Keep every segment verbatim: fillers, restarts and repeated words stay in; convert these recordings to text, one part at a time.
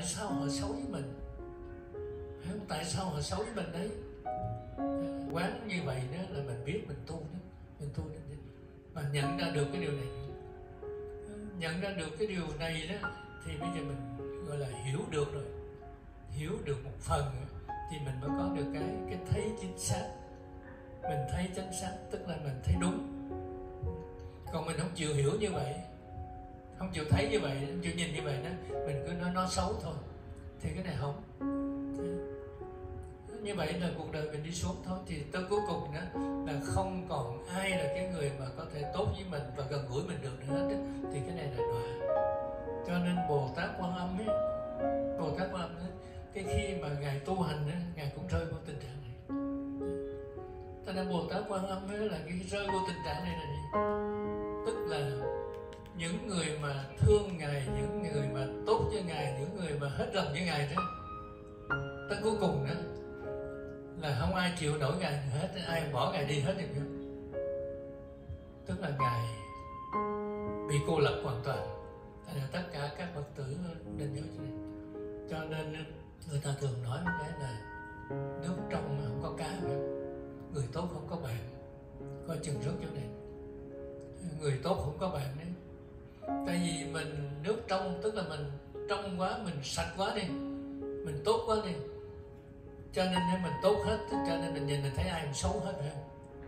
sao họ xấu với mình, phải không? Tại sao họ xấu với mình đấy? Quán như vậy đó là mình biết mình tu đó, mình tu đó, mà nhận ra được cái điều này, nhận ra được cái điều này đó, thì bây giờ mình gọi là hiểu được rồi, hiểu được một phần thì mình mới có được cái cái thấy chính xác. Mình thấy chính xác tức là mình thấy đúng. Còn mình không chịu hiểu như vậy, không chịu thấy như vậy, không chịu nhìn như vậy đó, mình cứ nói nó xấu thôi, thì cái này không. Như vậy là cuộc đời mình đi xuống thôi. Thì tới cuối cùng đó là không còn ai là cái người mà có thể tốt với mình và gần gũi mình được nữa hết đó. Thì cái này là đọa. Cho nên Bồ Tát Quan Âm ấy, Bồ Tát Quan Âm ấy, cái khi mà ngài tu hành ấy, ngài cũng rơi vào tình trạng này. Cho nên Bồ Tát Quan Âm ấy là cái rơi vào tình trạng này là gì? Tức là những người mà thương ngài, những người mà tốt với ngài, những người mà hết lòng với ngài đó, tới cuối cùng đó là không ai chịu nổi ngài hết, ai bỏ ngài đi hết được nữa. Tức là ngài bị cô lập hoàn toàn. Thế là tất cả các Phật tử nên nhớ cho này. Cho nên người ta thường nói cái là nước trong không có cá, người tốt không có bạn, coi chừng rớt chỗ này. Người tốt không có bạn đấy. Tại vì mình nước trong tức là mình trong quá, mình sạch quá đi, mình tốt quá đi, cho nên nếu mình tốt hết, cho nên mình nhìn mình thấy ai mình xấu hết, phải không?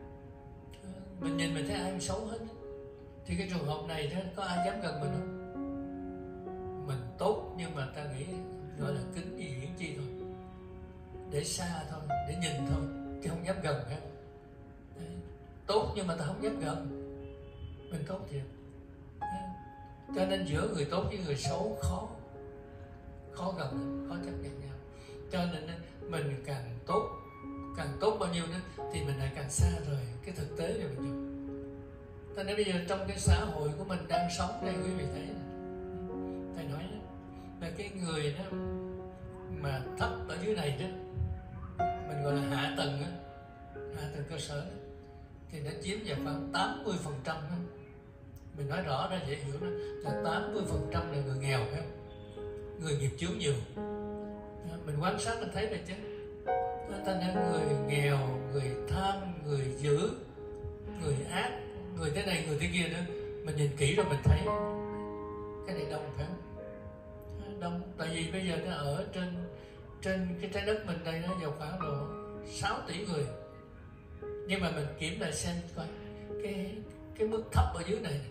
Mình nhìn mình thấy ai mình xấu hết. Thì cái trường hợp này đó, có ai dám gần mình không? Mình tốt nhưng mà ta nghĩ gọi là kính gì viễn chi thôi, để xa thôi, để nhìn thôi, chứ không dám gần, phải không? Đấy. Tốt nhưng mà ta không dám gần. Mình tốt thiệt. Cho nên giữa người tốt với người xấu khó khó gần, khó chấp nhận nhau. Cho nên mình càng tốt, càng tốt bao nhiêu đó thì mình lại càng xa rời cái thực tế này mình dùng. Cho nên bây giờ trong cái xã hội của mình đang sống đây, quý vị thấy này, thầy nói đó, là cái người đó mà thấp ở dưới này đó, mình gọi là hạ tầng đó, hạ tầng cơ sở đó, thì nó chiếm vào khoảng tám mươi phần trăm đó. Mình nói rõ ra dễ hiểu đó, là tám mươi phần trăm là người nghèo, phải không? Người nghiệp chướng nhiều. Mình quan sát mình thấy rồi chứ. Ta nên người nghèo, người tham, người dữ, người ác, người thế này, người thế kia nữa. Mình nhìn kỹ rồi mình thấy cái này đông, phải không? Đông, tại vì bây giờ nó ở trên trên cái trái đất mình đây nó vào khoảng độ sáu tỷ người. Nhưng mà mình kiểm lại xem coi cái cái mức thấp ở dưới này,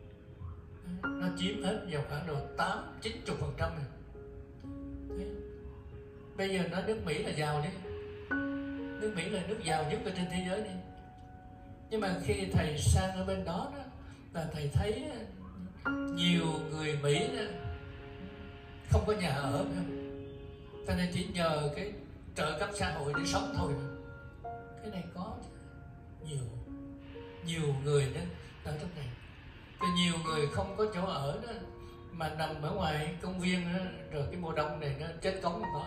nó chiếm hết vào khoảng độ tám chín mươi phần trăm này. Bây giờ nói nước Mỹ là giàu đi, nước Mỹ là nước giàu nhất ở trên thế giới đi. Nhưng mà khi thầy sang ở bên đó, đó là thầy thấy nhiều người Mỹ đó, không có nhà ở, phải không? Cho nên chỉ nhờ cái trợ cấp xã hội để sống thôi. Cái này có nhiều nhiều người đó ở trong này. Thì nhiều người không có chỗ ở đó, mà nằm ở ngoài công viên đó, rồi cái mùa đông này nó chết cống không có.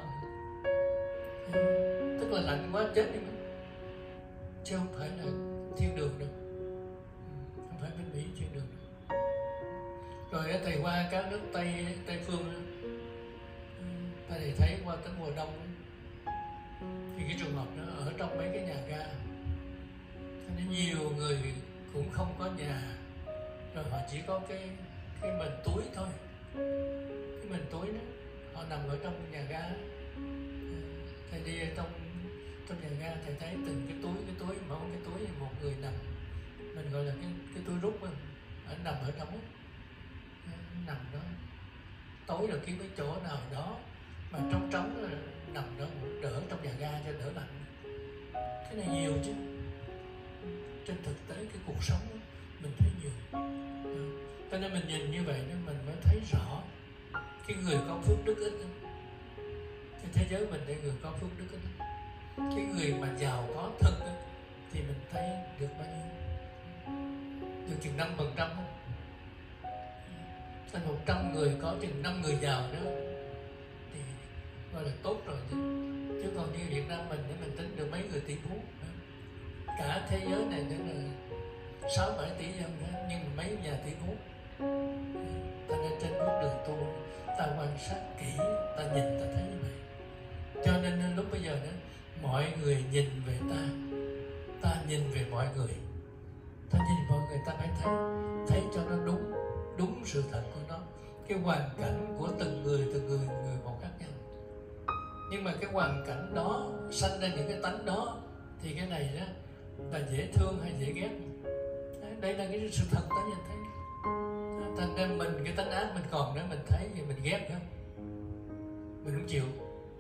Tức là lạnh quá chết đi mình. Chứ không phải là thiên đường đâu, không phải bên Mỹ thiên đường đâu. Rồi thầy qua các nước Tây Tây phương đó, thầy thấy qua tới mùa đông đó, thì cái trường hợp đó ở trong mấy cái nhà ga, nên nhiều người cũng không có nhà, rồi họ chỉ có cái cái mền túi thôi, cái mền túi đó, họ nằm ở trong nhà ga. Thầy đi ở trong trong nhà ga, thầy thấy từng cái túi cái túi mỗi cái túi một người nằm, mình gọi là cái cái túi rút mình, ở nằm ở trong đó, nằm đó, tối rồi kiếm cái chỗ nào đó mà trống trống nằm đó đỡ trong nhà ga cho đỡ lạnh. Cái này nhiều chứ, trên thực tế cái cuộc sống đó, mình thấy nhiều. Cho nên mình nhìn như vậy đó, mình mới thấy rõ cái người có phước đức ít đó. Cái thế giới mình đây người có phước đức ít đó. Cái người mà giàu có thật đó, thì mình thấy được bao nhiêu? Được chừng năm phần trăm đó. Thành một trăm người có chừng năm người giàu đó thì gọi là tốt rồi chứ. Chứ còn như Việt Nam mình để mình tính được mấy người tỷ phú. Cả thế giới này nên là sáu bảy tỷ dân đó, nhưng mà mấy nhà tỷ phú. Thành ra trên bước đường tu, ta quan sát kỹ, ta nhìn ta thấy như vậy. Cho nên lúc bây giờ đó, mọi người nhìn về ta, ta nhìn về mọi người, ta nhìn mọi người, ta phải thấy thấy cho nó đúng đúng sự thật của nó. Cái hoàn cảnh của từng người từng người người một khác nhau, nhưng mà cái hoàn cảnh đó sanh ra những cái tánh đó, thì cái này đó là dễ thương hay dễ ghét. Đây là cái sự thật ta nhìn thấy. Thành ra mình cái tánh ác mình còn nữa, mình thấy thì mình ghét nữa, mình không chịu.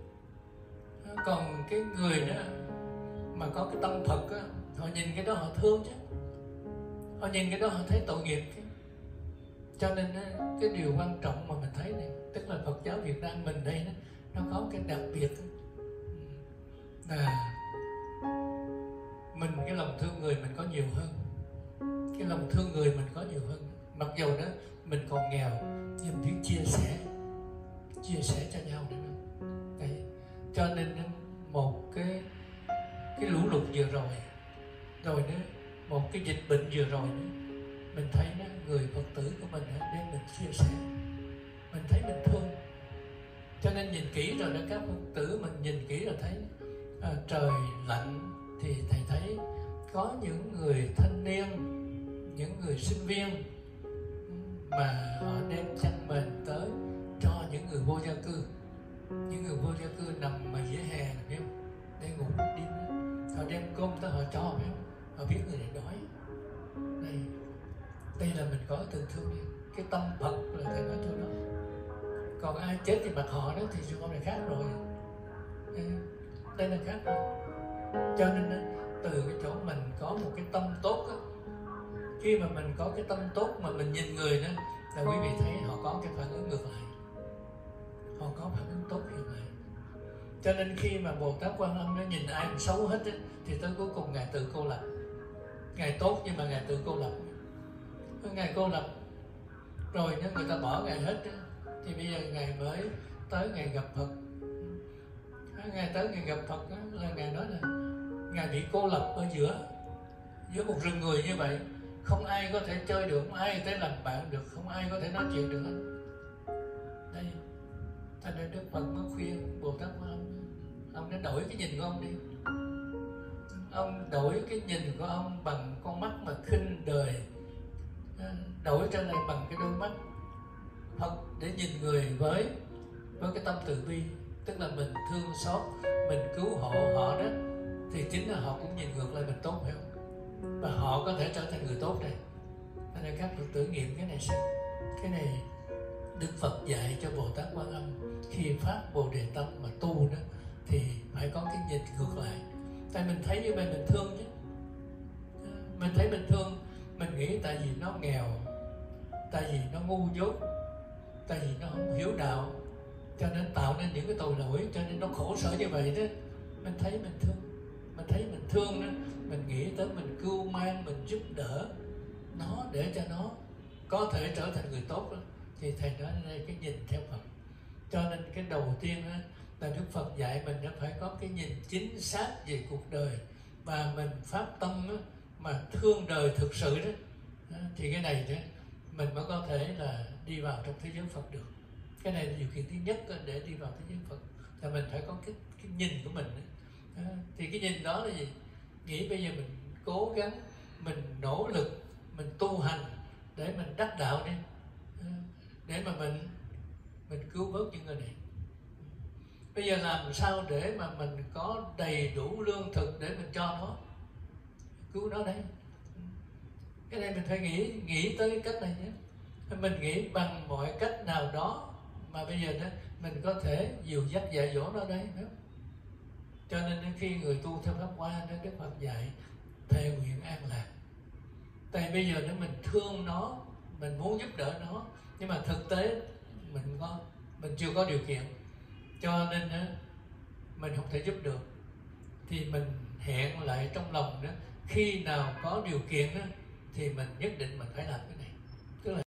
Còn cái người đó mà có cái tâm Phật á, họ nhìn cái đó họ thương chứ, họ nhìn cái đó họ thấy tội nghiệp chứ. Cho nên cái điều quan trọng mà mình thấy này, tức là Phật giáo Việt Nam mình đây đó, nó có cái đặc biệt là mình cái lòng thương người mình có nhiều hơn, cái lòng thương người mình có nhiều hơn. Mặc dù đó mình còn nghèo nhưng biết chia sẻ, chia sẻ cho nhau nữa. Đấy. Cho nên một cái cái lũ lụt vừa rồi, rồi nữa một cái dịch bệnh vừa rồi nữa, mình thấy đó, người Phật tử của mình đem mình chia sẻ, mình thấy mình thương. Cho nên nhìn kỹ rồi đó, các Phật tử mình nhìn kỹ rồi thấy à, trời lạnh thì thầy thấy có những người thanh niên, những người sinh viên mà họ đem chăn mền tới cho những người vô gia cư. Những người vô gia cư nằm mà vỉa hè này, biết không? Để ngủ đêm đó. Họ đem cơm tới họ cho, biết không? Họ biết người này đói. Đây, đây là mình có tình thương này. Cái tâm Phật là thầy nói cho nó. Còn ai chết thì mặt họ đó thì sự con này khác rồi. Đây là khác rồi. Cho nên từ cái chỗ mình có một cái tâm tốt đó, khi mà mình có cái tâm tốt mà mình nhìn người đó, là quý vị thấy họ có cái phản ứng ngược lại, họ có phản ứng tốt như vậy. Cho nên khi mà Bồ Tát Quan Âm nó nhìn ai xấu hết ấy, thì tới cuối cùng ngài tự cô lập. Ngài tốt nhưng mà ngài tự cô lập. Ngài cô lập rồi nếu người ta bỏ ngài hết ấy, thì bây giờ ngài mới tới ngài gặp Phật. Ngài tới ngài gặp Phật đó, là ngài nói là ngài bị cô lập ở giữa giữa một rừng người như vậy, không ai có thể chơi được, không ai có thể làm bạn được, không ai có thể nói chuyện được hết. Đây, thành ra Đức Phật mới khuyên Bồ Tát Quan Âm, ông đã đổi cái nhìn của ông đi. Ông đổi cái nhìn của ông bằng con mắt mà khinh đời, đổi trở lại bằng cái đôi mắt Phật để nhìn người với với cái tâm từ bi, tức là mình thương xót, mình cứu hộ họ đó, thì chính là họ cũng nhìn ngược lại mình tốt, phải không? Và họ có thể trở thành người tốt này. Nên là các Phật tử nghiệm cái này xem. Cái này Đức Phật dạy cho Bồ Tát Quan Âm khi phát Bồ Đề Tâm mà tu đó, thì phải có cái nhìn ngược lại. Tại mình thấy như vậy mình thương chứ. Mình thấy mình thương, mình nghĩ tại vì nó nghèo, tại vì nó ngu dốt, tại vì nó không hiểu đạo, cho nên tạo nên những cái tội lỗi, cho nên nó khổ sở như vậy đó. Mình thấy mình thương, mình thấy mình thương đó, mình nghĩ tới mình cưu mang, mình giúp đỡ nó để cho nó có thể trở thành người tốt đó. Thì thầy nói đây cái nhìn theo Phật. Cho nên cái đầu tiên đó, là Đức Phật dạy mình nó phải có cái nhìn chính xác về cuộc đời, và mình phát tâm đó, mà thương đời thực sự đó, thì cái này đó mình mới có thể là đi vào trong thế giới Phật được. Cái này là điều kiện thứ nhất để đi vào thế giới Phật, là mình phải có cái, cái nhìn của mình đó. Thì cái nhìn đó là gì? Nghĩ bây giờ mình cố gắng, mình nỗ lực, mình tu hành để mình đắc đạo đi, để mà mình mình cứu vớt những người này. Bây giờ làm sao để mà mình có đầy đủ lương thực để mình cho nó, cứu nó đấy. Cái này mình phải nghĩ nghĩ tới cái cách này nhé. Mình nghĩ bằng mọi cách nào đó mà bây giờ đó mình có thể dìu dắt dạy dỗ nó đấy. Đó. Cho nên khi người tu theo Pháp Hoa đó, Đức Phật dạy thề nguyện an lạc. Tại bây giờ nếu mình thương nó, mình muốn giúp đỡ nó, nhưng mà thực tế mình có mình chưa có điều kiện, cho nên đó, mình không thể giúp được, thì mình hẹn lại trong lòng đó, khi nào có điều kiện đó, thì mình nhất định mình phải làm cái này. Tức là